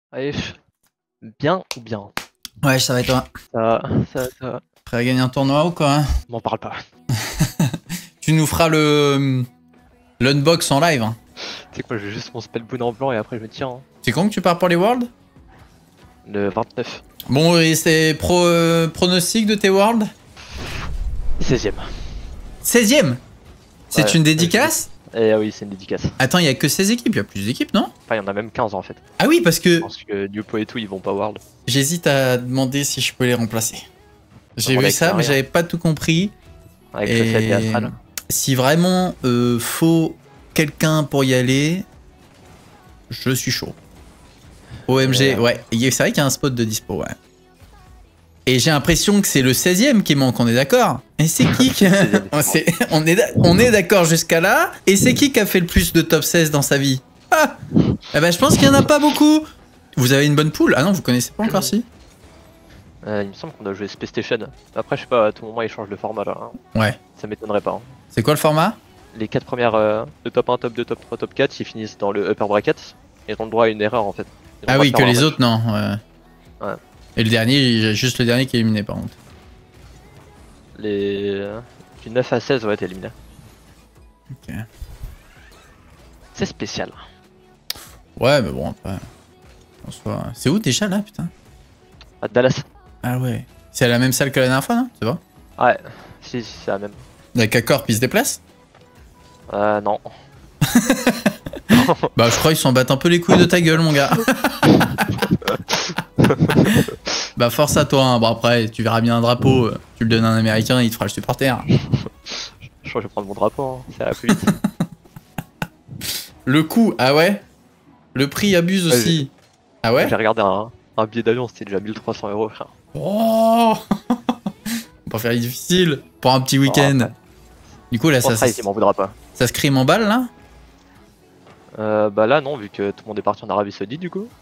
Allez, bien ou bien? Ouais, ça va et toi? Ça va. Prêt à gagner un tournoi ou quoi? M'en parle pas. Tu nous feras le l'unbox en live. Hein. Tu sais quoi, je vais juste mon spellbound en blanc et après je me tire. Hein. C'est quand que tu pars pour les Worlds? Le 29. Bon, et c'est pronostic de tes Worlds? 16ème. 16ème? C'est Ouais, une dédicace? Eh oui, c'est une dédicace. Attends, il y a que 16 équipes, il y a plus d'équipes, non? Enfin, il y en a même 15 en fait. Ah oui, parce que Parce que Newpo et tout, ils vont pas World. j'hésite à demander si je peux les remplacer. J'ai On vu a ça, mais rien. j'avais pas tout compris. Avec le set et Astral. Si vraiment faut quelqu'un pour y aller, je suis chaud. OMG, ouais, c'est vrai qu'il y a un spot de dispo, ouais. Et j'ai l'impression que c'est le 16ème qui manque, on est d'accord? Et c'est qui on est d'accord jusqu'à là. Et c'est qui a fait le plus de top 16 dans sa vie? Ah eh ben, je pense qu'il y en a pas beaucoup. Vous avez une bonne poule? Ah non, vous connaissez pas encore, si? Il me semble qu'on doit jouer Space Station. Après, je sais pas, à tout moment ils changent de format là. Hein. Ouais. Ça m'étonnerait pas. Hein. C'est quoi le format? Les 4 premières de top 1, top 2, top 3, top 4, ils finissent dans le upper bracket. Ils ont le droit à une erreur en fait. Ah oui, que les autres, non. Ouais. Et le dernier, il y a juste le dernier qui est éliminé par contre. Les... Du 9 à 16, ouais, t'es éliminé. Ok. C'est spécial. Ouais, mais bon, après. C'est où déjà là, putain? À Dallas. Ah ouais. C'est la même salle que la dernière fois, non? C'est vrai? Ouais, si, c'est la même. La K-Corp, il se déplace? Non. Bah, je crois qu'ils s'en battent un peu les couilles de ta gueule, mon gars. Bah, force à toi, hein. Bon, après, tu verras bien un drapeau, tu le donnes à un américain, il te fera le supporter. Je crois que je vais prendre mon drapeau, hein. Ça va plus vite. Le coût, ah ouais? Le prix abuse aussi. Ah ouais? J'ai regardé un billet d'avion, c'était déjà 1300 €, frère. Oh. Pour faire difficile, pour un petit week-end. Du coup, là, ça il m'en voudra pas. Ça se crime en balle, là? Bah là, non, vu que tout le monde est parti en Arabie Saoudite, du coup.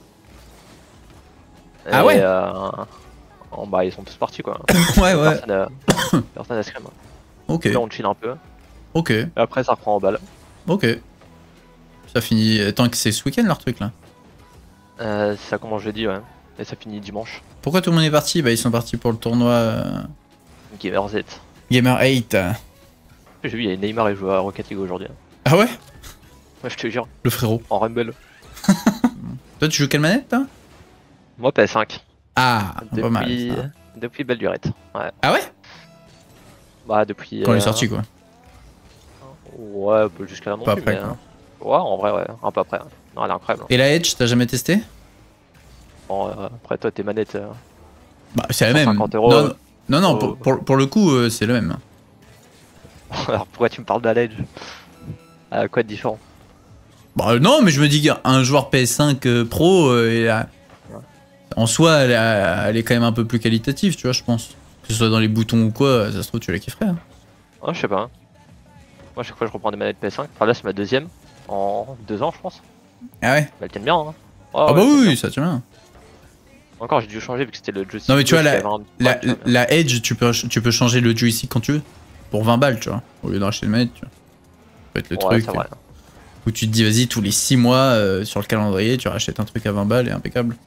Ah et, ouais? Bah, ils sont tous partis, quoi. Ouais. Personne à se crime. Ok. Là, on chill un peu. Ok. Et après, ça reprend en balle. Ok. Ça finit... Tant que c'est ce week-end, leur truc, là. Ça commence jeudi, ouais. Et ça finit dimanche. Pourquoi tout le monde est parti? Bah, ils sont partis pour le tournoi... Gamer Z. Gamer 8. J'ai vu, il y a Neymar, il joue à Rocket League aujourd'hui. Ah ouais? Ouais, je te jure. Le frérot. En Rumble. Toi, tu joues quelle manette, toi? Moi, PS5. Ah, pas mal. Depuis belle lurette. Ouais. Ah ouais? Bah, depuis. Quand il est sorti, quoi. Ouais, jusqu'à là non pas plus. après, Mais, quoi. Ouais, en vrai, ouais. Un peu après. Non, elle est incroyable. Et la Edge, t'as jamais testé? Bon, après, toi, tes manettes. Bah, c'est la même. 150 €. Non, pour le coup, c'est le même. Alors, pourquoi tu me parles de la Edge? Quoi de différent? Bah non, mais je me dis qu'un joueur PS5 Pro, en soi, elle est quand même un peu plus qualitative, tu vois, je pense. Que ce soit dans les boutons ou quoi, ça se trouve, tu la kifferais. Hein. Ouais, je sais pas. Moi, chaque fois, je reprends des manettes PS5. Enfin, là, c'est ma deuxième. En 2 ans, je pense. Ah ouais? Mais elles tiennent bien, hein. Ah bah oui, ça tient bien. Encore, j'ai dû changer vu que c'était le joystick. Non mais tu vois, la Edge, tu peux changer le joystick quand tu veux. Pour 20 balles, tu vois. Au lieu d'en acheter une manette, tu vois. Ça peut être le truc. Vrai. Où tu te dis, vas-y, tous les 6 mois, sur le calendrier, tu rachètes un truc à 20 balles et impeccable.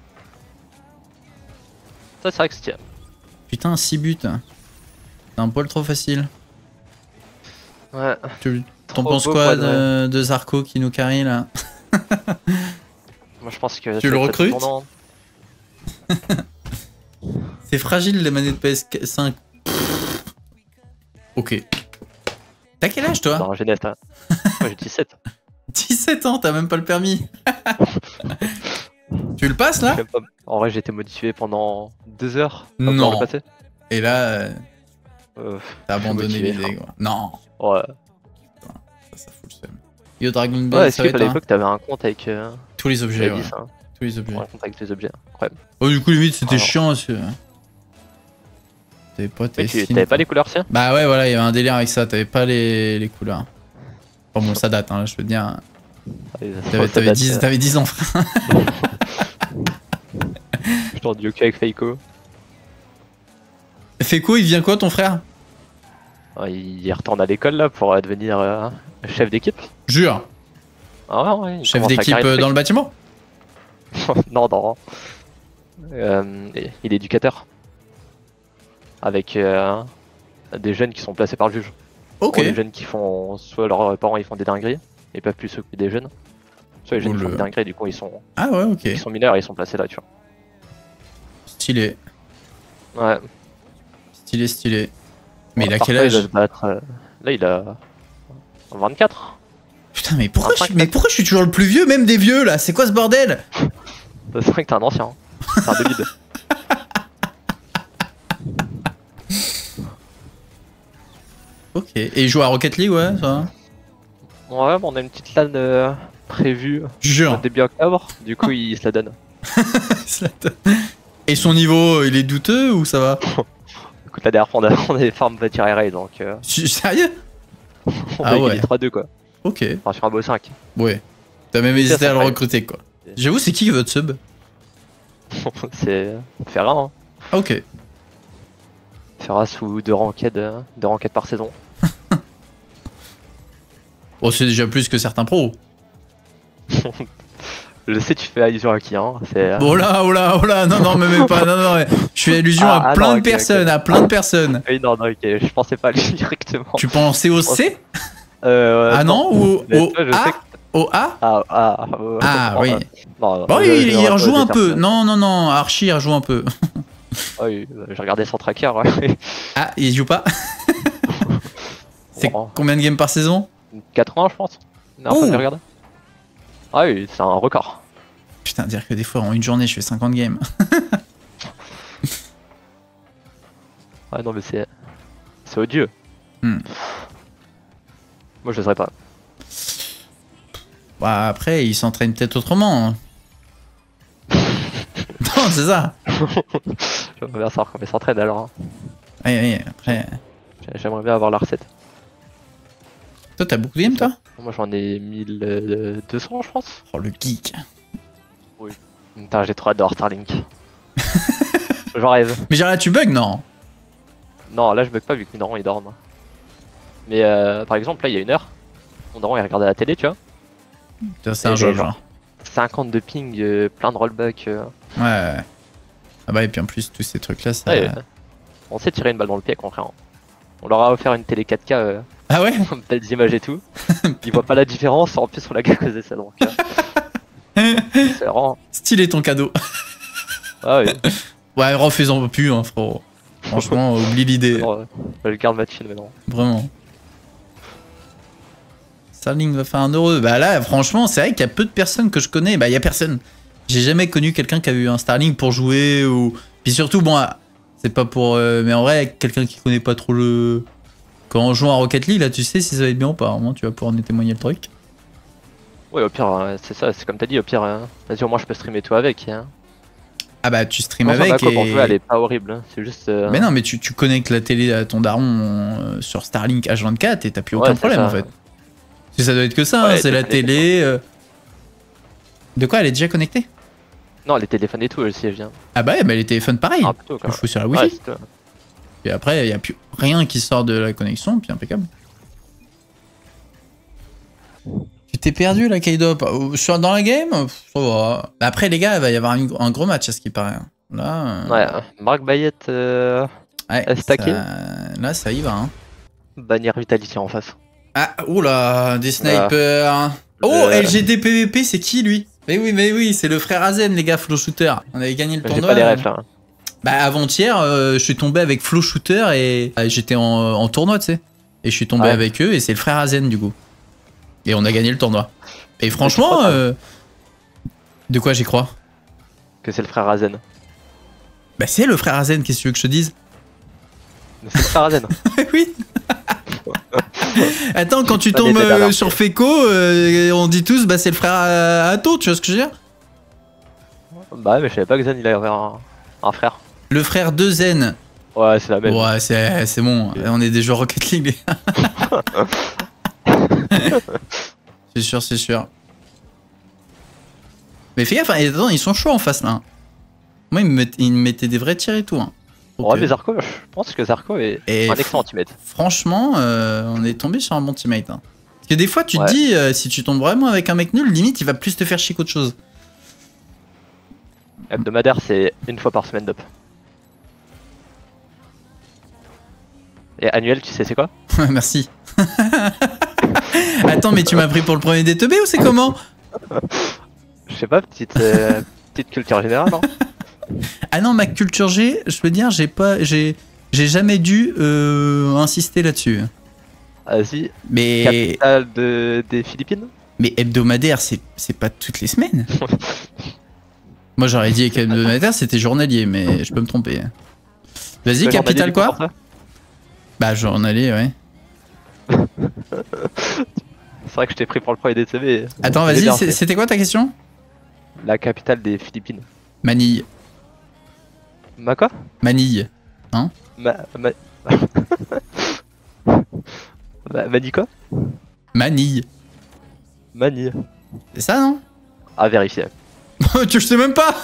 Ça, c'est vrai que c'est... Putain, 6 buts. C'est un poil trop facile. Ouais. T'en penses quoi de Zarco qui nous carry là? Moi je pense que... Tu le recrutes? C'est fragile les manettes PS5. Ok. T'as quel âge toi? Non, jeunesse, hein. Moi j'ai 17. 17 ans, t'as même pas le permis. Tu le passes là? En vrai j'ai été modifié pendant 2 heures. Non. Et là, t'as abandonné l'idée quoi. Non. Ouais. Ça fout le seum. Yo Dragon Ball, ouais, est-ce qu'à l'époque t'avais un compte avec... tous les objets, ouais. Ça, hein. Tous les objets. Un compte avec les objets, incroyable. Oh du coup limite c'était chiant parce que... T'avais pas les couleurs, si? Bah ouais, voilà, il y avait un délire avec ça, t'avais pas les couleurs. Bon, bon, ça date, hein, je veux dire. T'avais 10 ans, frère. Je t'en dis ok avec Feiko. Feiko, il vient quoi, ton frère? Il retourne à l'école là pour devenir chef d'équipe. Jure. Ah ouais, chef d'équipe dans le bâtiment? Non, non. Il est éducateur. Avec des jeunes qui sont placés par le juge. Ok. Pour les jeunes qui font, soit leurs parents ils font des dingueries, et peuvent plus s'occuper des jeunes. Soit les jeunes qui font des dingueries, du coup ils sont Ah ouais, ok. ils sont mineurs et ils sont placés là, tu vois. Stylé. Ouais. Stylé, stylé. Mais il a Parfois, quel âge? il va se battre, là il a 24. Putain, mais pourquoi je suis toujours le plus vieux, même des vieux là? C'est quoi ce bordel? C'est vrai que t'es un ancien. Hein. C'est un débile. Ok. Et il joue à Rocket League, ouais, ça va? Ouais, bon, on a une petite LAN prévue Jure. début octobre, du coup il se la donne. Et son niveau, il est douteux ou ça va? Écoute, la dernière fois on a des farms Vatir RA donc Sérieux? on Ah va ouais. gagner 3-2 quoi. Ok. Enfin sur un beau 5. Ouais. T'as même hésité à le ça recruter quoi. J'avoue, c'est qui votre sub? C'est Ferra, hein. Ah ok. Ferra sous 2 ranked par saison. Bon, c'est déjà plus que certains pros. Je sais, tu fais allusion à qui, hein. C'est. Oh là, oh là, oh là, non, non, me mets pas, non, non, je fais allusion à plein de personnes, à plein de personnes. Oui, non, non, ok, je pensais pas à lui directement. Tu pensais au C? Ah non, ou au A? Au A? Ah, oui. Non, bon, il rejoue un peu. Non, non, non, Archie, il rejoue un peu. Oui, j'ai regardé son tracker. Ouais. Ah, il joue pas? C'est combien de games par saison? 80, je pense. Non, j'ai regardé. Ah oui, c'est un record. Putain, dire que des fois, en une journée, je fais 50 games. Ouais, non, mais c'est odieux. Moi, je n'oserais pas. Bah, après, il s'entraîne peut-être autrement. Hein. Non, c'est ça. J'aimerais bien savoir comment il s'entraîne alors. Hein. Oui, oui, après. J'aimerais bien avoir la recette. Toi, t'as beaucoup de games, toi? Moi, j'en ai 1200, je pense. Oh, le geek. Oui. Putain, j'ai trop hâte d'avoir Starlink. J'en rêve. Mais genre là, tu bugs, non? Non, là, je bug pas vu que mes darons ils dorment. Mais par exemple, là, il y a une heure, mon daron il regardait la télé, tu vois. C'est un jeu, genre. 50 de ping, plein de rollback. Ouais. Ah bah, et puis en plus, tous ces trucs-là, ça. Ouais, on sait tirer une balle dans le pied, concrètement. On leur a offert une télé 4K. Ah ouais? Belles images et tout. Ils voient pas la différence, en plus on l'a qu'à cause de ça donc. C'est vraiment. Stylé ton cadeau. Ah oui. Ouais, refais-en plus, hein, frérot. Franchement, oublie l'idée. Je garde ma thune maintenant. Vraiment. Starlink va faire un heureux. Bah là, franchement, c'est vrai qu'il y a peu de personnes que je connais. Bah, il y a personne. J'ai jamais connu quelqu'un qui a eu un Starlink pour jouer ou. Puis surtout, bon, c'est pas pour. Mais en vrai, quelqu'un qui connaît pas trop le. Quand on joue à Rocket League, là, tu sais si ça va être bien ou pas. Au moins, tu vas pouvoir nous témoigner le truc. Ouais, au pire, c'est ça, c'est comme t'as dit, au pire, vas-y, au moins je peux streamer tout avec. Hein. Ah bah, tu stream avec et. Pour jouer, elle est pas horrible, hein. C'est juste. Mais non, mais tu connectes la télé à ton daron sur Starlink H24 et t'as plus aucun problème en fait. Parce que ça doit être que ça, ouais, hein, c'est la télé. De quoi, elle est déjà connectée? Non, les téléphones et tout, le siège vient. Ah bah, ouais, bah les téléphones pareil. Ah, plutôt, tu fous sur la Wi-Fi. Ouais, et après, il n'y a plus rien qui sort de la connexion, puis impeccable. Tu t'es perdu la K-Dop dans la game? Ça va. Après, les gars, il va y avoir un gros match à ce qui paraît. Là, ouais, Marc Bayette ouais, stacké. Là, ça y va. Hein. Bannir Vitality en face. Ah, oula, des snipers. Oh, LGD PVP, c'est qui lui? Mais oui, c'est le frère Azen, les gars, Flow Shooter. On avait gagné le tournoi. J'ai pas les refs là. Bah, avant-hier, je suis tombé avec Flow Shooter et j'étais en tournoi, tu sais. Et je suis tombé avec eux et c'est le frère Azen, du coup. Et on a gagné le tournoi. Et franchement, de quoi j'y crois? Que c'est le frère Azen. Bah, c'est le frère Azen, qu'est-ce que tu veux que je te dise? C'est le frère Azen. Oui. Attends, quand tu tombes sur Feco, on dit tous, bah c'est le frère Atto, tu vois ce que je veux dire? Bah ouais, mais je savais pas que Zen il avait un frère. Le frère de Zen. Ouais, c'est la même. Ouais, c'est bon, on est des joueurs Rocket League. C'est sûr, c'est sûr. Mais fais gaffe, attends, ils sont chauds en face là. Moi, ils me mettaient des vrais tirs et tout. Hein. Ouais, mais Zarco, je pense que Zarco est un excellent teammate. Franchement, on est tombé sur un bon teammate. Hein. Parce que des fois, tu te dis, si tu tombes vraiment avec un mec nul, limite, il va plus te faire chier qu'autre chose. Hebdomadaire, c'est une fois par semaine d'op. Et annuel, tu sais c'est quoi? Merci. Attends, mais tu m'as pris pour le premier des teubés ou c'est comment? Je sais pas, petite culture générale, non? Ah non, ma culture G, je peux dire, j'ai jamais dû insister là-dessus. Vas-y. Mais, Capitale des Philippines? mais hebdomadaire, c'est pas toutes les semaines. Moi j'aurais dit qu'hebdomadaire c'était journalier, mais je peux me tromper. Vas-y, Ouais, capitale journalier, du coup, quoi? pour ça. Bah journalier, ouais. C'est vrai que je t'ai pris pour le premier des TV. Attends, vas-y, c'était quoi ta question? La capitale des Philippines. Manille. Ma quoi? Manille. Mani quoi? Manille. Manille. C'est ça, non? À vérifier. Je sais même pas.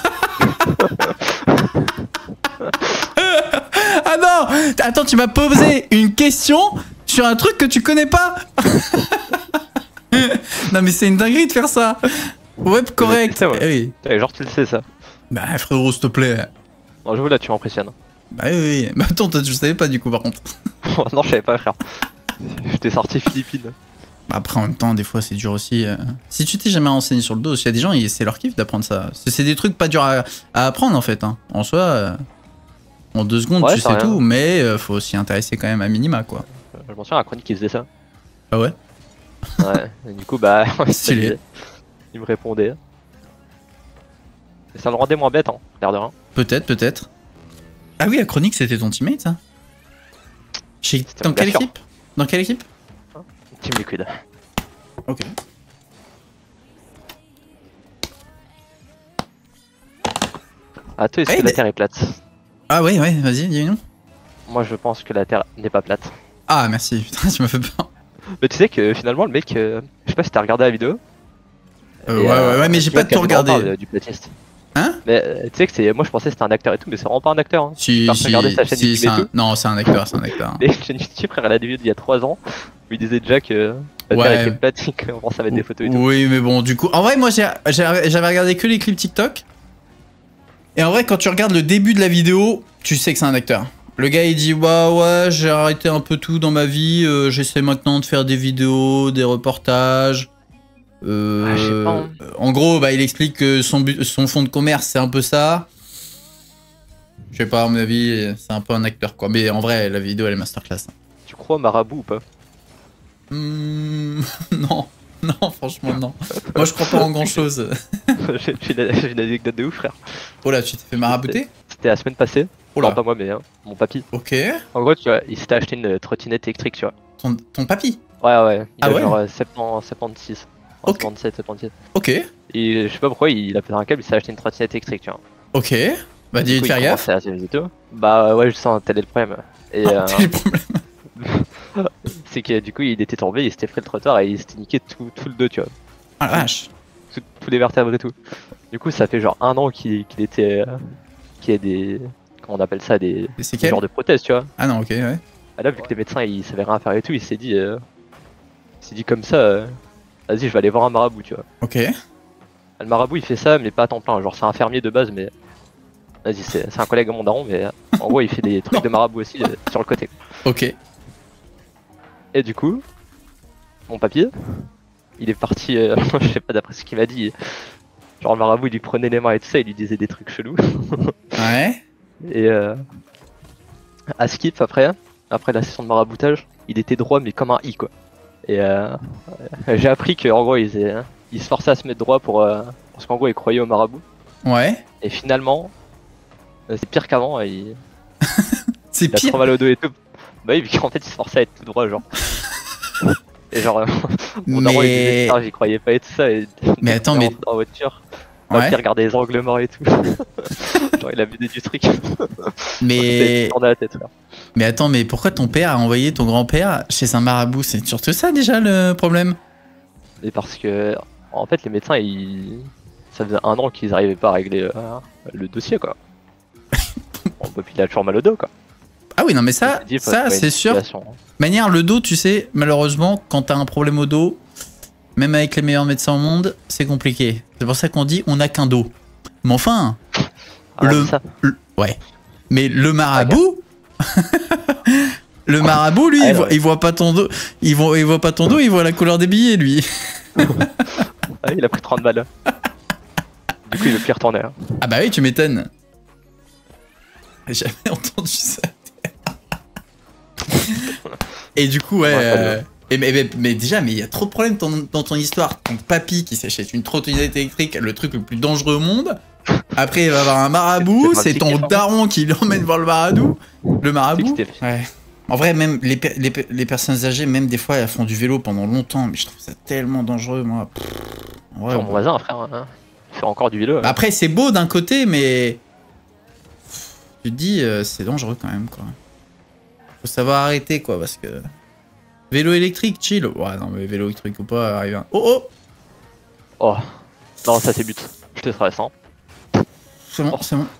Ah non. Attends, tu m'as posé une question sur un truc que tu connais pas. Non mais c'est une dinguerie de faire ça. Web correct. Ça, ouais. Eh oui. Genre tu le sais ça. Bah frérot, s'il te plaît. Bon, j'avoue là tu m'impressionnes. Bah oui, oui. Bah attends, toi, je savais pas du coup par contre. Non je savais pas frère. Je t'ai sorti Philippines. Bah après en même temps, des fois c'est dur aussi. Si tu t'es jamais renseigné sur le dos, il y a des gens, c'est leur kiff d'apprendre ça. C'est des trucs pas durs à apprendre en fait. Hein. En soi, en 2 secondes Ouais, tu sais tout, mais faut s'y intéresser quand même à minima quoi. Je m'en souviens à Chronique qui faisait ça. Ah ouais? Ouais. Et du coup bah Stylé. il me répondait. Et ça le rendait moins bête hein, l'air de rien. Peut-être, peut-être. Ah oui, la chronique c'était ton teammate ça? Dans quelle sûr. équipe? Dans quelle équipe? Team Liquid. Ok. Ah toi est-ce Hey, que la Terre est plate? Ah ouais, ouais, vas-y, dis-nous. Moi je pense que la Terre n'est pas plate. Ah merci, putain, tu m'as fait peur. Mais tu sais que finalement le mec, je sais pas si t'as regardé la vidéo. Ouais, mais j'ai pas tout regardé. Du platiste. Hein? Mais tu sais que c'est, moi je pensais que c'était un acteur et tout, mais c'est vraiment pas un acteur. Hein. Si, J'ai regardé sa chaîne YouTube et tout. Non, c'est un acteur, c'est un acteur. Et chaîne YouTube, frère, elle a des vidéos d'il y a 3 ans où il disait déjà que la Terre était plate et qu'on commence à mettre des photos et tout. Oui, mais bon, du coup, en vrai, moi j'avais regardé que les clips TikTok. Et en vrai, quand tu regardes le début de la vidéo, tu sais que c'est un acteur. Le gars il dit bah ouais, j'ai arrêté un peu tout dans ma vie, j'essaie maintenant de faire des vidéos, des reportages. Je sais pas, hein. En gros, bah il explique que son fond de commerce c'est un peu ça. Je sais pas, à mon avis, c'est un peu un acteur quoi. Mais en vrai, la vidéo elle est masterclass. Tu crois au marabout ou pas? Non, non, franchement non. Moi je crois pas en grand chose. J'ai une anecdote de ouf, frère. Oh là, tu t'es fait marabouter? C'était la semaine passée. Oh là. Non, pas moi, mais mon papy. Ok. En gros, tu vois, il s'était acheté une trottinette électrique, tu vois. Ton papy? Ouais. Il Ah a ouais? genre 76. Ok. 77, 77. Ok. Et je sais pas pourquoi il a pété un câble, il s'est acheté une trottinette électrique, tu vois. Ok. Bah dis de faire gaffe. Bah ouais, je sens, tel est le problème. Et Tel est le problème. c'est que du coup, il était tombé, il s'était fait le trottoir et il s'était niqué tout le dos, tu vois. Ah la vache. Tous les vertèbres et tout. Du coup, ça fait genre 1 an qu'il était. Qu'il y a des. Comment on appelle ça? Des genres de prothèses, tu vois. Ah non, ok, ouais. Ah là, vu que les médecins ils savaient rien faire et tout, il s'est dit comme ça, vas-y, je vais aller voir un marabout, tu vois. Ok. Le marabout il fait ça, mais pas à temps plein. Genre, c'est un fermier de base, mais vas-y, c'est un collègue à mon daron, mais en gros, il fait des trucs de marabout aussi sur le côté. Ok. Et du coup, mon papy, il est parti, je sais pas, d'après ce qu'il m'a dit, genre le marabout il lui prenait les mains et tout ça, il lui disait des trucs chelous. Ouais. Et à skip après la session de maraboutage, il était droit mais comme un i quoi. Et j'ai appris qu'en gros il se forçait à se mettre droit parce qu'en gros il croyait au marabout. Ouais. Et finalement, c'est pire qu'avant, c'est il a pire. trop mal au dos et tout. Bah oui, vu qu'en fait il se forçait à être tout droit genre. Et genre, mon daron il disait ça, j'y croyais pas et tout ça. Et mais attends, mais. En voiture. Ouais. Il regardait les angles morts et tout. Genre il a vidé du truc. Mais. Tourné la tête, frère. Mais attends, mais pourquoi ton père a envoyé ton grand-père chez un marabout? C'est surtout ça déjà le problème? Mais parce que en fait les médecins ça faisait 1 an qu'ils arrivaient pas à régler le dossier quoi. Bon bah puis il a toujours mal au dos quoi. Ah oui non mais ça c'est sûr. Manière le dos tu sais malheureusement quand t'as un problème au dos, même avec les meilleurs médecins au monde, c'est compliqué. C'est pour ça qu'on dit on n'a qu'un dos. Mais enfin, Ah, c'est ça. Ouais. Mais le marabout, le marabout, lui, il voit pas ton dos. Il voit pas ton dos, il voit la couleur des billets, lui. Ah, il a pris 30 balles. Du coup, il veut plus y retourner. Hein. Ah bah oui, tu m'étonnes. J'ai jamais entendu ça. Et du coup, ouais. Mais déjà, mais il y a trop de problèmes dans ton histoire. Ton papy qui s'achète une trottinette électrique, le truc le plus dangereux au monde. Après, il va avoir un marabout. C'est ton daron qui l'emmène voir le marabout. Le marabout. Ouais. En vrai, même les personnes âgées, même des fois, elles font du vélo pendant longtemps. Mais je trouve ça tellement dangereux, moi. Ouais, mon voisin, frère, hein, il fait encore du vélo. Bah après, c'est beau d'un côté, mais tu te dis, c'est dangereux quand même, quoi. Faut savoir arrêter, quoi, parce que vélo électrique, chill. Ouais, non, mais vélo électrique ou pas, arrive. Oh. Non, ça c'est but. Je te stresse, hein. C'est bon, c'est bon.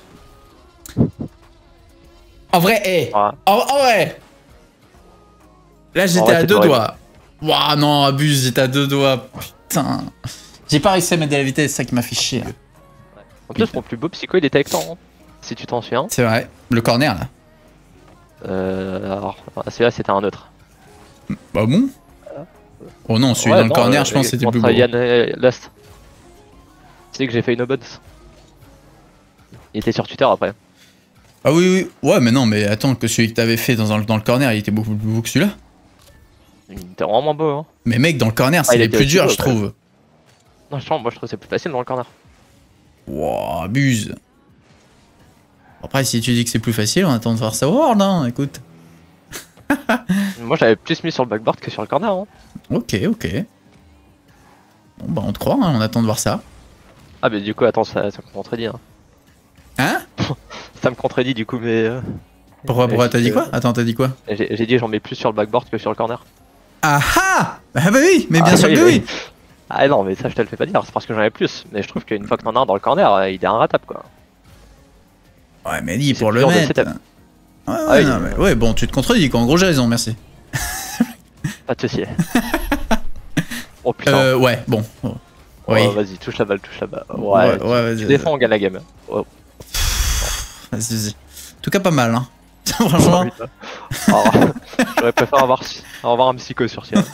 En vrai, en vrai. Là, j'étais à 2 doigts. Waouh, non, abuse, j'étais à 2 doigts. Putain. J'ai pas réussi à mettre de la vitesse, c'est ça qui m'a fait chier. Ouais. En plus, mon plus beau psycho, il était avec toi, hein, si tu t'en souviens. C'est vrai. Le corner, là. Alors, celui-là, c'était un autre. Bah bon. Oh non, celui dans le corner, je pense que c'était plus beau. Yann Last. Tu sais que j'ai fait une bonus. Il était sur Twitter après. Ah oui. Ouais, mais non, mais attends, que celui que t'avais fait dans le corner, il était beaucoup plus beau que celui-là. Il était vraiment beau, hein. Mais mec, dans le corner, c'est les plus durs, je trouve. Non, moi je trouve que c'est plus facile dans le corner. Wow, abuse. Après, si tu dis que c'est plus facile, on attend de voir ça au World, hein, écoute. Moi j'avais plus mis sur le backboard que sur le corner, hein. Ok. Bon, bah on te croit, hein, on attend de voir ça. Ah, mais du coup, attends, ça me contredit, hein. Hein? Ça me contredit du coup, mais. Pourquoi t'as dit quoi? Attends, t'as dit quoi? J'ai dit j'en mets plus sur le backboard que sur le corner. Ah ah! Bah oui, mais bien sûr que oui! Ah non, mais ça je te le fais pas dire, c'est parce que j'en ai plus. Mais je trouve qu'une fois que t'en as un dans le corner, il est inratable quoi. Ouais, mais dis pour le mettre. Ouais, bon, tu te contredis quoi, en gros j'ai raison, merci. Pas de soucis. Oh putain. Ouais, bon. Oui. Vas-y, touche la balle. Ouais, vas-y. Tu défends, on gagne la game. Oh. Vas-y. En tout cas, pas mal, hein. Franchement. J'aurais préféré avoir un psycho sur ça.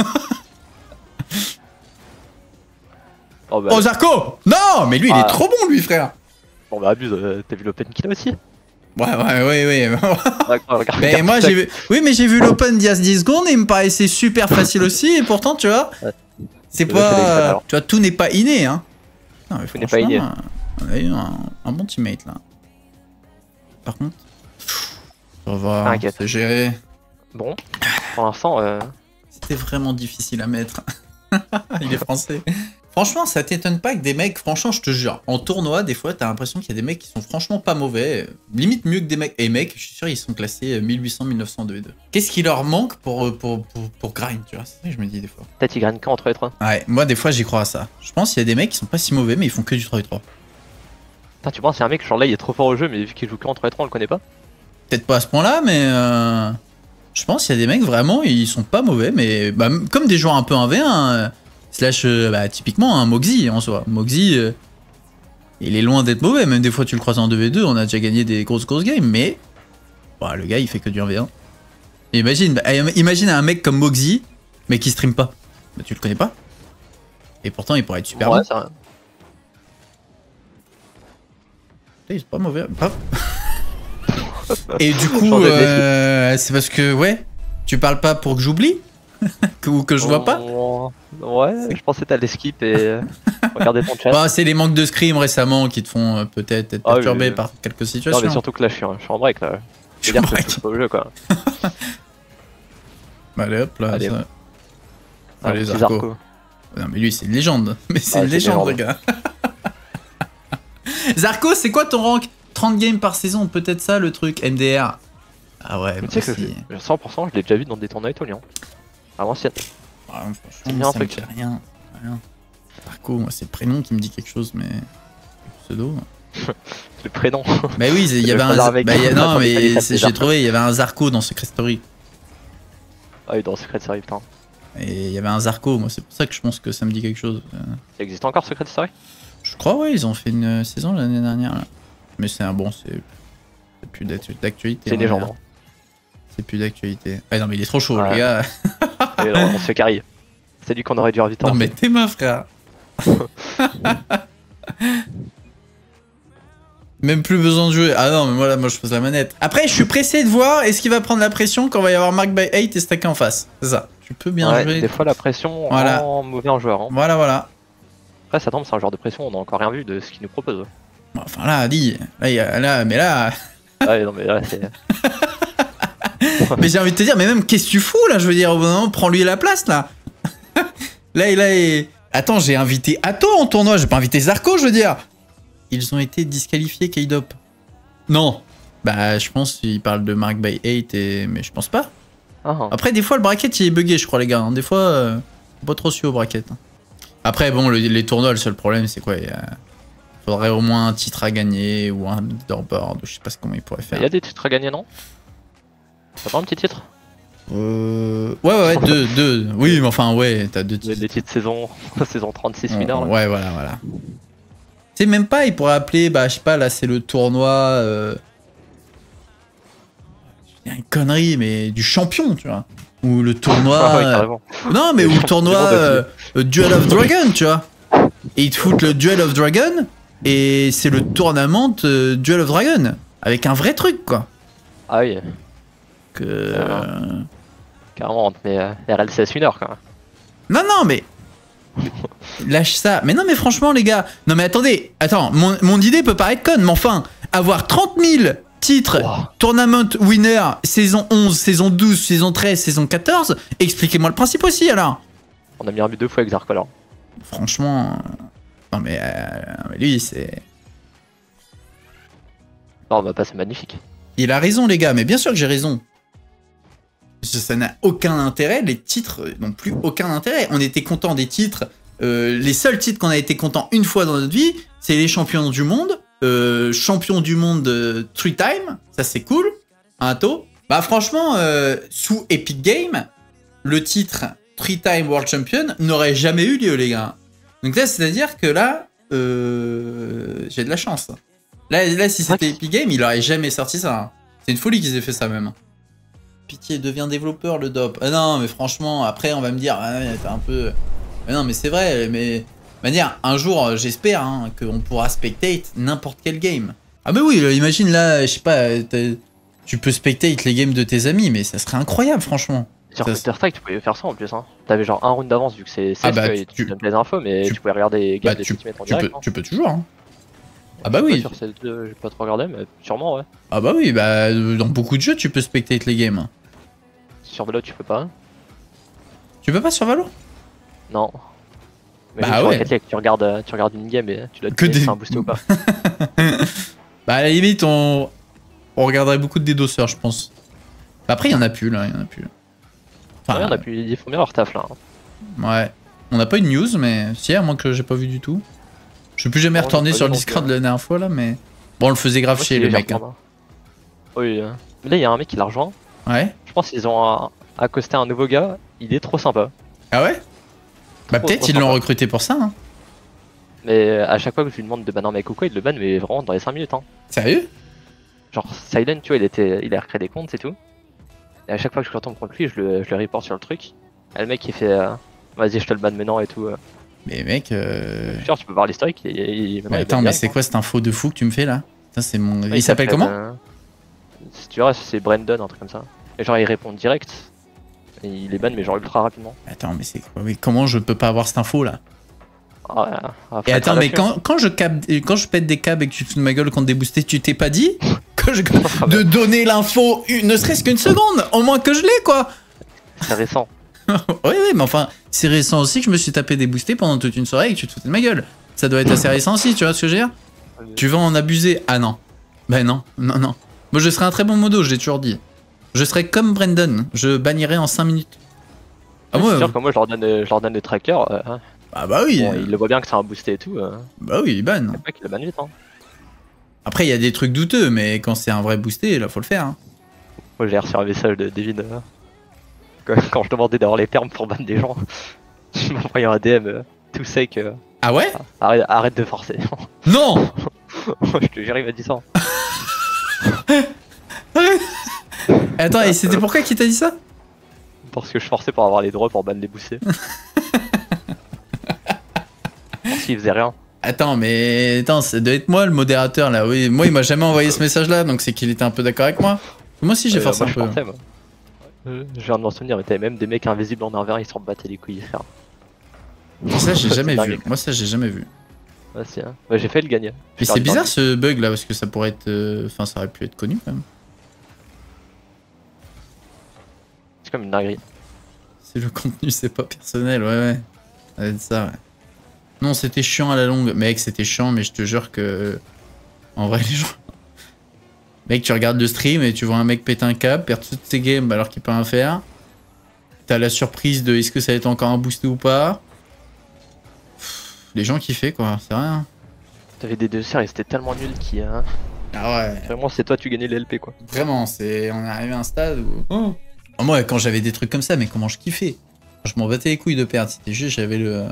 Oh, Zarco! Non, mais lui, il est trop bon, lui, frère. Bon, bah, abuse, t'as vu l'open kill aussi? Ouais. Mais moi, j'ai vu. Oui, mais j'ai vu l'open d'il y a 10 secondes et il me paraissait super facile aussi, et pourtant, tu vois. C'est pas. Tu vois, tout n'est pas inné, hein. Non, mais tout n'est pas inné. On a eu un bon teammate, là. Par contre. Ça va, c'est géré. Bon, pour l'instant. C'était vraiment difficile à mettre. Il est français. Franchement, ça t'étonne pas que des mecs, franchement, je te jure, en tournoi, des fois, t'as l'impression qu'il y a des mecs qui sont franchement pas mauvais, limite mieux que des mecs. Et mecs, je suis sûr, ils sont classés 1800, 1902 et 2. Qu'est-ce qui leur manque pour grind, tu vois? C'est ça que je me dis des fois. Peut-être ils grind quand en 3 et 3. Ouais, moi, des fois, j'y crois à ça. Je pense qu'il y a des mecs qui sont pas si mauvais, mais ils font que du 3 et 3. Putain, tu penses, il y a un mec, genre là, il est trop fort au jeu, mais vu qu'il joue que en 3 et 3, on le connaît pas? Peut-être pas à ce point-là, mais je pense qu'il y a des mecs, vraiment, ils sont pas mauvais, mais bah, comme des joueurs un peu 1v1. Slash, typiquement, un Moxie en soi. Moxie, il est loin d'être mauvais. Même des fois, tu le croises en 2v2, on a déjà gagné des grosses games. Mais bah, le gars, il fait que du 1v1. Imagine un mec comme Moxie, mais qui stream pas. Bah, tu le connais pas. Et pourtant, il pourrait être super bon. C'est vrai. Il est pas mauvais. Et du coup, c'est parce que, ouais, tu parles pas pour que j'oublie ou que je vois pas. Ouais, je pensais que t'allais skip et regarder ton chat. Bah, c'est les manques de scrim récemment qui te font peut-être être perturbé par quelques situations. Non, mais surtout que là, je suis en break là. Je veux dire que je touche pas au jeu quoi. Allez hop là. Allez, Allez Zarco. Non, mais lui, c'est une légende. Mais c'est une légende, les gars. Zarco, c'est quoi ton rank? 30 games par saison, peut-être ça le truc, MDR. Ah ouais, mais tu sais que 100%, je l'ai déjà vu dans des tournois italiens. À l'ancienne. C'est bien, ça me fait rien. Zarco, moi, c'est le prénom qui me dit quelque chose, mais. Le pseudo. Le prénom. Bah oui, il y avait un. Non, mais j'ai trouvé, il y avait un Zarco dans Secret Story. Ah oui, dans Secret Story, putain. Et il y avait un Zarco, moi, c'est pour ça que je pense que ça me dit quelque chose. Ça existe encore Secret Story? Je crois, ouais, ils ont fait une saison l'année dernière, là. mais c'est un bon, c'est plus d'actualité. C'est légende. Hein. C'est plus d'actualité. Ah non, mais il est trop chaud, Ouais. les gars. Et non, on se fait carry. C'est lui qu'on aurait dû inviter. Non, mais t'es ma frère. Même plus besoin de jouer. Ah non, mais moi je pose la manette. Après, je suis pressé de voir est-ce qu'il va prendre la pression quand il va y avoir Mark by 8 et stacké en face. C'est ça. Tu peux bien jouer. Des fois, la pression en mauvais en joueur. Hein. Voilà. Après, ça tombe, c'est un joueur de pression, on n'a encore rien vu de ce qu'il nous propose. Enfin là, dis. Mais là. Ouais, non, mais là, c'est. Mais j'ai envie de te dire, mais même, qu'est-ce que tu fous là? Je veux dire, au bout d'un moment, prends-lui la place là. Là. Attends, j'ai invité Atto en tournoi, j'ai pas invité Zarko, je veux dire. Ils ont été disqualifiés, K-Dop. Non. Bah, je pense qu'il parle de Mark by 8, mais je pense pas. Après, des fois, le bracket il est bugué, je crois, les gars. Hein. Des fois, pas trop su au bracket. Hein. Après, bon, les tournois, le seul problème, c'est quoi? Il faudrait au moins un titre à gagner ou un leaderboard, je sais pas comment ils pourraient faire. Il y a des titres à gagner, non? T'as pas un petit titre? Ouais, deux. Oui, mais enfin, ouais, t'as deux titres. Des titres saison 36 mineurs. Ouais, voilà. Tu sais, même pas, ils pourraient appeler, bah, je sais pas, là, c'est le tournoi. Il y a une connerie, mais du champion, tu vois. Ou le tournoi. Ouais, carrément. Non, mais ou le tournoi Duel of Dragon, tu vois. Et ils te foutent le Duel of Dragon, et c'est le tournament de Duel of Dragon. Avec un vrai truc, quoi. Ah oui. Que. Carrément, mais RLCS mineur, quand même. Non, mais. Lâche ça. Mais non, mais franchement, les gars. Non, mais attends, mon idée peut paraître conne, mais enfin, avoir 30 000 titres, tournament winner, saison 11, saison 12, saison 13, saison 14, expliquez-moi le principe aussi, alors. On a mis un but 2 fois avec Zarko, alors. Franchement. Non, mais lui, c'est. Non, bah, pas, c'est magnifique. Il a raison, les gars, mais bien sûr que j'ai raison. Ça n'a aucun intérêt, les titres n'ont plus aucun intérêt. On était content des titres. Les seuls titres qu'on a été content une fois dans notre vie, c'est les champions du monde. Champion du monde 3 time, ça c'est cool. Un taux. Bah franchement, sous Epic Games, le titre 3 time World Champion n'aurait jamais eu lieu, les gars. Donc là, c'est-à-dire que là, j'ai de la chance. Là si c'était Epic Games, il aurait jamais sorti ça. C'est une folie qu'ils aient fait ça même. Pitié, deviens développeur, le dop. Ah non, mais franchement, après, on va me dire, t'es un peu... Mais non, mais c'est vrai, mais... De manière, un jour, j'espère hein, qu'on pourra spectate n'importe quel game. Ah bah oui, imagine là, je sais pas, tu peux spectate les games de tes amis, mais ça serait incroyable, franchement. Sur Counter-Strike, tu pouvais faire ça en plus. Hein. T'avais genre un round d'avance vu que c'est tu donnes les infos, mais tu pouvais regarder les games de tes teammates en direct. Tu peux toujours, hein. Ah bah oui. Sur celle j'ai pas trop regardé, mais sûrement, ouais. Ah bah oui, bah dans beaucoup de jeux, tu peux spectate les games. Sur Valo, tu peux pas. Tu peux pas sur Valo? Non. Mais bah ouais. Tu regardes une game et tu dois te que dire si c'est un boost ou pas. Bah à la limite, on regarderait beaucoup de dédosseurs, je pense. Après, il y en a plus là, il y en a plus. Enfin, ouais, on a plus, ils font bien leur taf là. Ouais. On n'a pas eu de news, mais si, à moins que j'ai pas vu du tout. Je suis plus jamais retourné sur le Discord la dernière fois là, mais. Bon, on le faisait grave chier les mecs. Hein. Oui. Mais là, il y a un mec qui l'a rejoint. Ouais. Je pense qu'ils ont accosté un nouveau gars. Il est trop sympa. Ah ouais? Bah peut-être ils l'ont recruté pour ça. Hein. Mais à chaque fois que je lui demande de banner un mec ou quoi, il le banne, mais vraiment dans les 5 minutes. Hein. Sérieux? Genre, Silent, tu vois, il a recréé des comptes, c'est tout. Et à chaque fois que je retombe contre lui, je le report sur le truc. Et le mec, il fait vas-y, je te le banne maintenant et tout. Mais mec. Genre, tu peux voir l'historique. Attends, mais c'est quoi cette info de fou que tu me fais là? C'est mon... Ouais, il s'appelle comment? Si tu vois, c'est Brandon, un truc comme ça. Et genre, il répond direct. Et il les banne, mais genre ultra rapidement. Attends, mais c'est quoi? Mais comment je peux pas avoir cette info là? Et attends, mais quand je pète des câbles et que tu te fous de ma gueule contre des boostés, tu t'es pas dit de donner l'info, ne serait-ce qu'une seconde, au moins que je l'ai quoi. C'est récent. Oui, mais enfin, c'est récent aussi que je me suis tapé des boostés pendant toute une soirée et que tu te foutais de ma gueule. Ça doit être assez récent aussi, tu vois ce que je veux dire? Tu vas en abuser? Ah non. Bah non. Moi je serais un très bon modo, je l'ai toujours dit. Je serais comme Brandon, je bannirais en 5 minutes. Ah ouais, c'est sûr que moi je leur donne des trackers. Ah bah oui. Bon, il le voit bien que c'est un boosté et tout. Bah oui, il banne. C'est pas qu'il le banne vite. Hein. Après il y a des trucs douteux, mais quand c'est un vrai boosté, là faut le faire. Hein. Moi j'ai reçu un message de David quand je demandais d'avoir les termes pour ban des gens. Je m'envoyais un DM tout sec. Ah ouais? Arrête de forcer. Non. Je te jure, il m'a dit ça. Attends, et c'était pourquoi qui t'a dit ça? Parce que je forçais pour avoir les droits pour ban les boostés. Parce qu'il faisait rien. Attends, mais attends, ça doit être moi le modérateur là. Oui, moi il m'a jamais envoyé ce message là, donc c'est qu'il était un peu d'accord avec moi. Moi aussi j'ai forcé Moi, un je peu. forçais, moi. Je viens de m'en souvenir, mais t'avais même des mecs invisibles en R20, ils s'en battaient les couilles, frère. Ça j'ai jamais C'est vu. dingue. Moi ça j'ai jamais vu. Ouais, si, hein. J'ai fait le gagner. Mais c'est bizarre ce bug là parce que ça pourrait être, enfin ça aurait pu être connu quand même. C'est comme une dinguerie. C'est le contenu, c'est pas personnel, ouais. Ça va être ça, ouais. Non, c'était chiant à la longue. Mec, c'était chiant, mais je te jure que. En vrai, les gens. Mec, tu regardes le stream et tu vois un mec péter un câble, perdre toutes ses games alors qu'il peut rien faire. T'as la surprise de est-ce que ça va être encore un boost ou pas. Les gens kiffaient, quoi, c'est rien. T'avais des deux et c'était tellement nul qui. Hein. Ah ouais. Vraiment, c'est toi, tu gagnais les LP, quoi. Vraiment, c'est. On est arrivé à un stade où. Oh. Moi, quand j'avais des trucs comme ça, mais comment je kiffais. Je m'en battais les couilles de perdre. C'était juste, j'avais le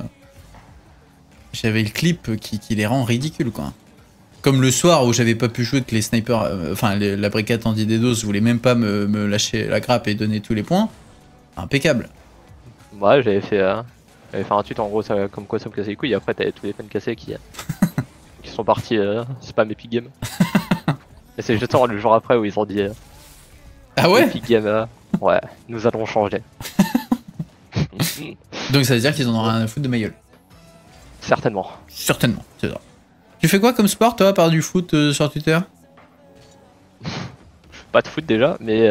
clip qui les rend ridicules, quoi. Comme le soir où j'avais pas pu jouer, que les snipers, enfin la brigade anti-DDoS voulait même pas me lâcher la grappe et donner tous les points. Impeccable. Ouais, j'avais fait un tweet en gros, ça, comme quoi ça me cassait les couilles, et après t'avais tous les fans cassés qui sont partis spam Epic Game. Et c'est justement le jour après où ils ont dit Ah ouais. Epic Game, ouais, nous allons changer. Donc ça veut dire qu'ils en ont rien à foutre de ma gueule. Certainement. Certainement, c'est ça. Tu fais quoi comme sport toi, à part du foot sur Twitter? Pas de foot déjà, mais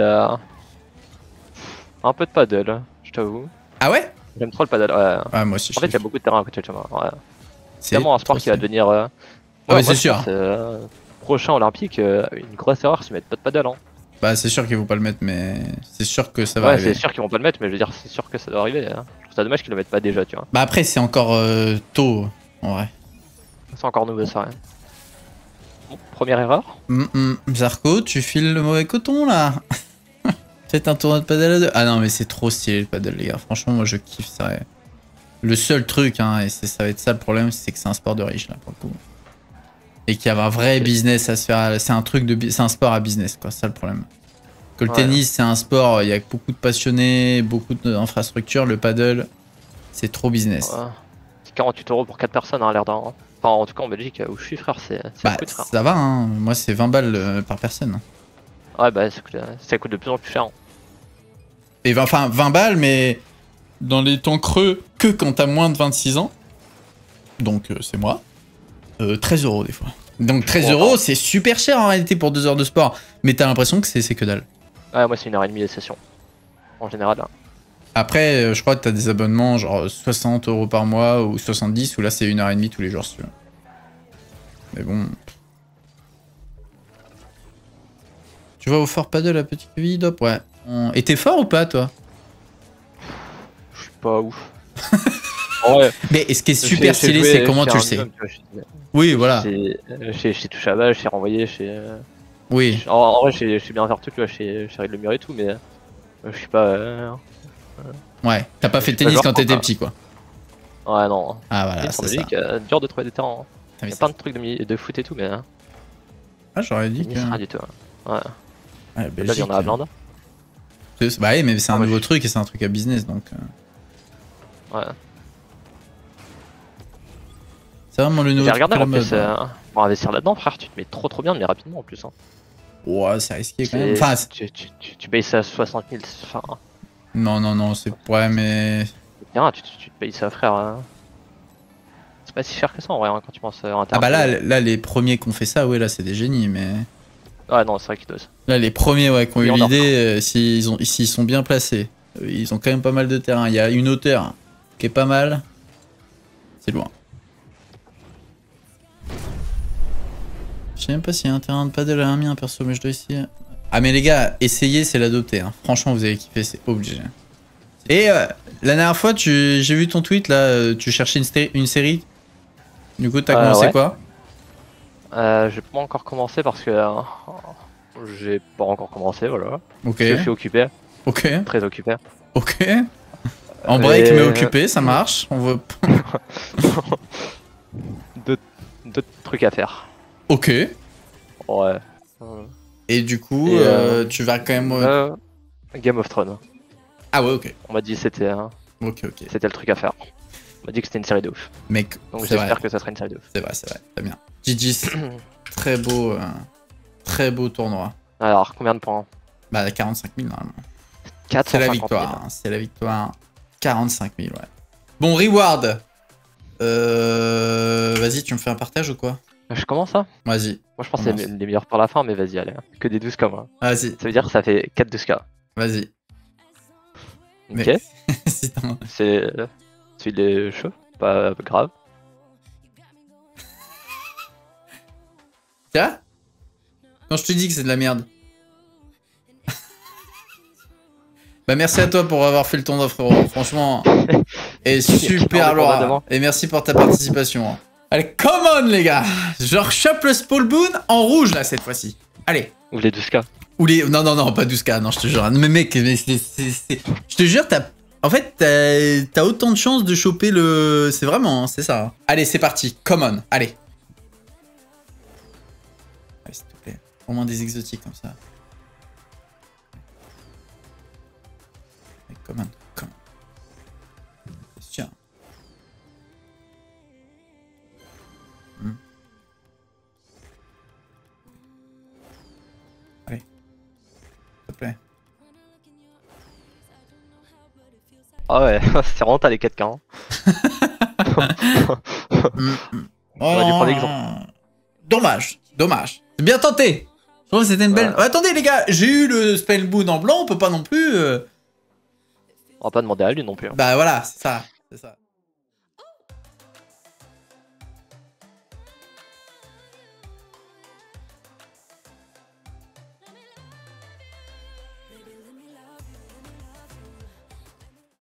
un peu de paddle, je t'avoue. Ah ouais? J'aime trop le paddle, ouais. Ah moi aussi. En fait, il y a beaucoup de terrain à côté de chez moi. Ouais. C'est C'est tellement un sport trop qui va stylé. devenir. Ah ouais, c'est sûr. Prochain olympique, une grosse erreur, c'est mettre pas de paddle. Hein. Bah c'est sûr qu'ils vont pas le mettre, mais c'est sûr que ça va Ouais, arriver. c'est sûr qu'ils vont pas le mettre, mais je veux dire, c'est sûr que ça doit arriver. Hein. Je trouve ça dommage qu'ils le mettent pas déjà, tu vois. Bah après c'est encore tôt, en vrai. C'est encore nouveau, ça, rien. Bon, première erreur. Zarko, tu files le mauvais coton là. Faites un tournoi de paddle à deux. Ah non mais c'est trop stylé le paddle les gars. Franchement moi je kiffe ça. Ouais. Le seul truc, hein, et ça va être ça le problème, c'est que c'est un sport de riche là pour le coup. Et qu'il y a un vrai business à se faire. C'est un truc de, c'est un sport à business quoi, c'est ça le problème. Que le tennis c'est un sport, il y a beaucoup de passionnés, beaucoup d'infrastructures. Le paddle, c'est trop business. Ouais. C'est 48 € pour 4 personnes, hein, l'air d'un. Enfin, en tout cas en Belgique où je suis, frère, c'est Bah coûte, frère. ça va, hein. Moi c'est 20 balles par personne. Ouais, bah ça coûte de plus en plus cher. Hein. Et enfin 20 balles, mais dans les temps creux, que quand t'as moins de 26 ans. Donc c'est moi. 13 € des fois. Donc 13 € c'est super cher en réalité pour 2 heures de sport. Mais t'as l'impression que c'est que dalle. Ouais, moi c'est 1h30 les sessions. En général. Hein. Après, je crois que t'as des abonnements genre 60 € par mois ou 70, où là c'est 1h30 tous les jours si tu veux. Mais bon. Tu vas au fort paddle à Petit Vide, hop, ouais. Et t'es fort ou pas toi? Je suis pas ouf. Ouais. Mais ce qui est super stylé, c'est comment tu le sais. Oui, voilà. J'ai touché à la balle, j'ai renvoyé, j'ai. Oui. En vrai, je sais bien faire tout, tu vois, j'ai réglé le mur et tout, mais je suis pas. Ouais, t'as pas fait de tennis quand t'étais petit, quoi. Ouais, non. Ah, voilà, c'est c'est ça. dur de trouver des terrains. Ah, Il y a plein de trucs de foot et tout, mais. Ah, j'aurais dit que. Rien du tout. Ouais. Ouais, Là, Belgique, il y en a à blinde. Bah oui, mais c'est un nouveau truc et c'est un truc à business, donc. Ouais. C'est vraiment le nouveau J'ai truc regardé à la en plus, mode. pour investir là-dedans, frère, tu te mets trop bien, mais rapidement en plus. Hein. Ouais, c'est risqué quand même. Enfin, tu payes ça à 60 000, enfin. non, c'est. Ouais, mais. Bien, tu te payes ça, frère. C'est pas si cher que ça en vrai, hein, quand tu penses en Ah, bah là, les premiers qui ont fait ça, ouais, là, c'est des génies, mais. Ouais, non, c'est vrai qu'ils dosent. Là, les premiers, ouais, qui ont eu l'idée, s'ils sont bien placés, ils ont quand même pas mal de terrain. Il y a une hauteur qui est pas mal. C'est loin. Je sais même pas s'il y a un terrain de paddle à un mien, perso, mais je dois essayer. Ah, mais les gars, essayez, c'est l'adopter. Hein. Franchement, vous avez kiffé, c'est obligé. Et la dernière fois, j'ai vu ton tweet, là, tu cherchais une série. Du coup, t'as commencé quoi? J'ai pas encore commencé parce que j'ai pas encore commencé, voilà. Ok. Je suis occupé. Ok. Très occupé. Ok. En break, mais occupé, ça marche. On veut. D'autres trucs à faire. Ok. Ouais. Et du coup, Et, tu vas quand même... Game of Thrones. Ah ouais, ok. On m'a dit c'était Ok, ok. c'était le truc à faire. On m'a dit que c'était une série de ouf. Mec, Donc c'est vrai. j'espère que ça sera une série de ouf. C'est vrai, très bien. GG's, très beau tournoi. Alors, combien de points? Bah 45 000 normalement. 450 C'est 000. la victoire, hein, c'est la victoire. 45 000, ouais. Bon, reward. Vas-y, tu me fais un partage ou quoi? Je commence ça? Vas-y, Moi je pense que c'est les meilleurs par la fin, mais vas-y, allez. Que des 12K moi. vas-y, Ça veut dire que ça fait 4 12K. vas-y. Ok. Mais... si t'en- C'est celui des cheveux, pas grave. Tiens, quand je te dis que c'est de la merde. Bah merci à toi pour avoir fait le tournoi, frérot. Franchement, et super loin. Et merci pour ta participation. Allez, come on les gars. Je rechoppe le Spellbound en rouge là cette fois-ci. Allez. Ou les 12K. Ou les... Non, non, non, pas 12K, non, je te jure. Mais mec, je te jure, en fait, t'as autant de chances de choper le... C'est vraiment, hein, c'est ça. Hein. Allez, c'est parti. Come on, allez. Allez, s'il te plaît. Au moins des exotiques comme ça. Allez, come on, come on. C'est sûr. Allez. S'il te plaît. Ah ouais, c'est vraiment t'as les 4K. Hein. Oh, dû prendre l'exemple. Dommage, dommage. C'est bien tenté. Je trouve que c'était une belle... Ouais. Attendez les gars, j'ai eu le Spellbound en blanc, on peut pas non plus... On va pas demander à lui non plus. Hein. Bah voilà, c'est ça, c'est ça.